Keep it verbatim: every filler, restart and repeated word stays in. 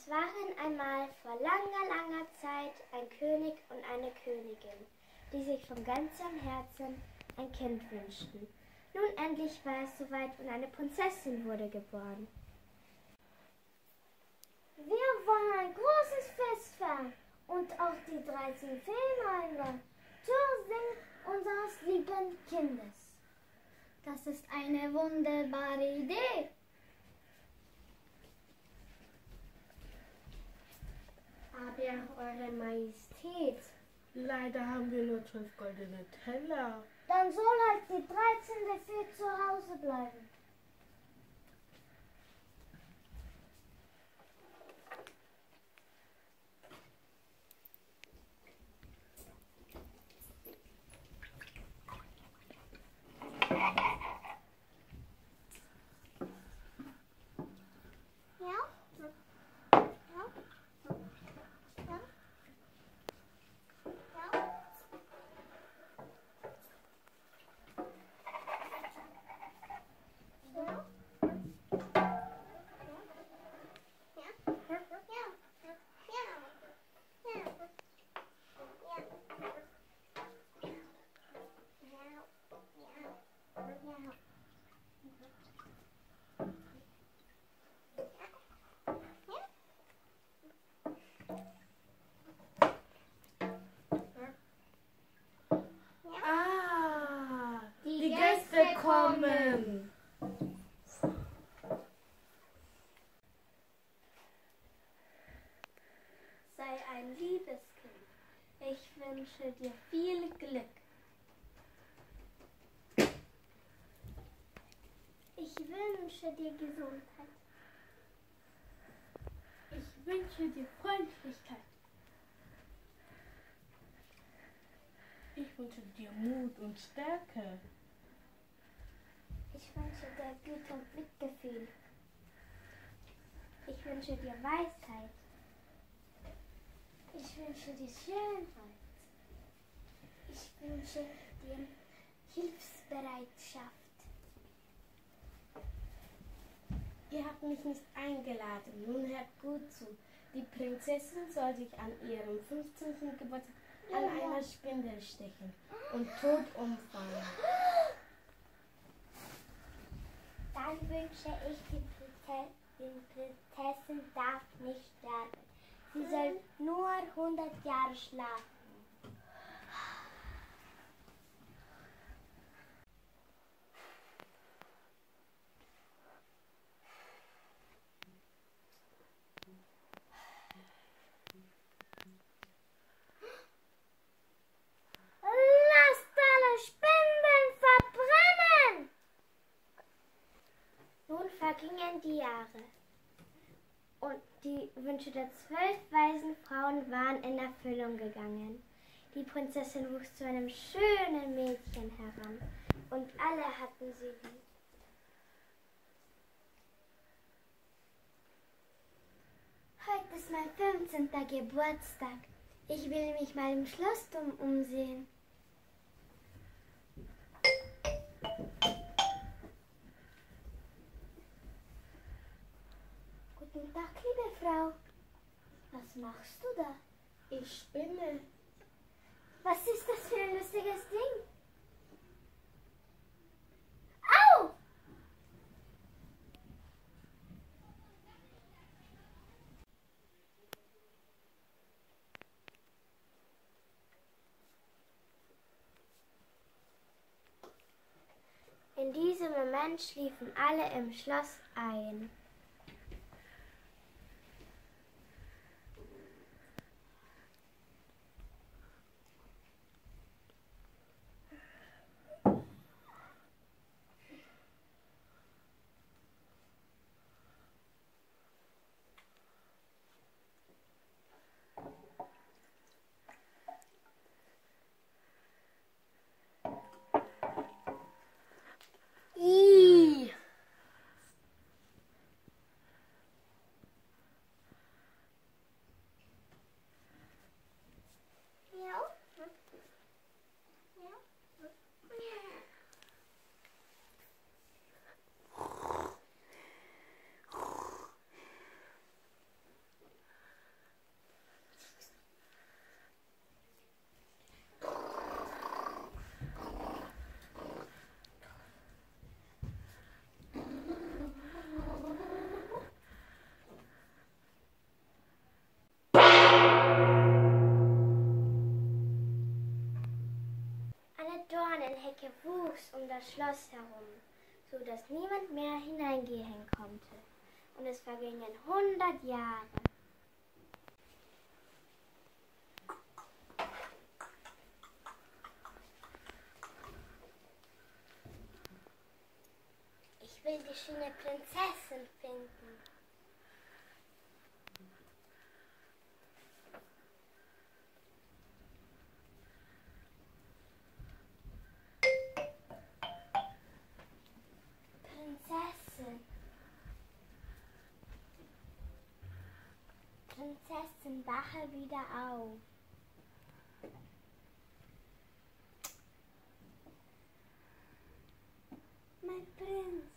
Es waren einmal vor langer, langer Zeit ein König und eine Königin, die sich von ganzem Herzen ein Kind wünschten. Nun endlich war es soweit und eine Prinzessin wurde geboren. Wir wollen ein großes Fest feiern und auch die dreizehn Feen einladen zur Singen unseres lieben Kindes. Das ist eine wunderbare Idee. Aber Eure Majestät, leider haben wir nur zwölf goldene Teller. Dann soll halt die dreizehnte Fee zu Hause bleiben. Ah, die Gäste kommen. sei ein liebes Kind. Ich wünsche dir viel Glück. Ich wünsche dir Gesundheit. Ich wünsche dir Freundlichkeit. Ich wünsche dir Mut und Stärke. Ich wünsche dir Güte und Mitgefühl. Ich wünsche dir Weisheit. Ich wünsche dir Schönheit. Ich wünsche dir Hilfsbereitschaft. Ihr habt mich nicht eingeladen. Nun hört gut zu. Die Prinzessin soll sich an ihrem fünfzehnten Geburtstag an einer Spindel stechen und tot umfallen. Dann wünsche ich, die Prinzessin, die Prinzessin darf nicht sterben. Sie soll nur hundert Jahre schlafen. Lasst alle Spindeln verbrennen! Nun vergingen die Jahre und die Wünsche der zwölf weisen Frauen waren in Erfüllung gegangen. Die Prinzessin wuchs zu einem schönen Mädchen heran und alle hatten sie lieb. Heute ist mein fünfzehnter Geburtstag. Ich will mich mal im Schlossturm umsehen. Guten Tag, liebe Frau. Was machst du da? Ich spinne. Was ist das für ein lustiges Ding? Au! In diesem Moment schliefen alle im Schloss ein. das Schloss herum, so dass niemand mehr hineingehen konnte. Und es vergingen hundert Jahre. Ich will die schöne Prinzessin finden. Prinzessin. Prinzessin, wache wieder auf. Mein Prinz,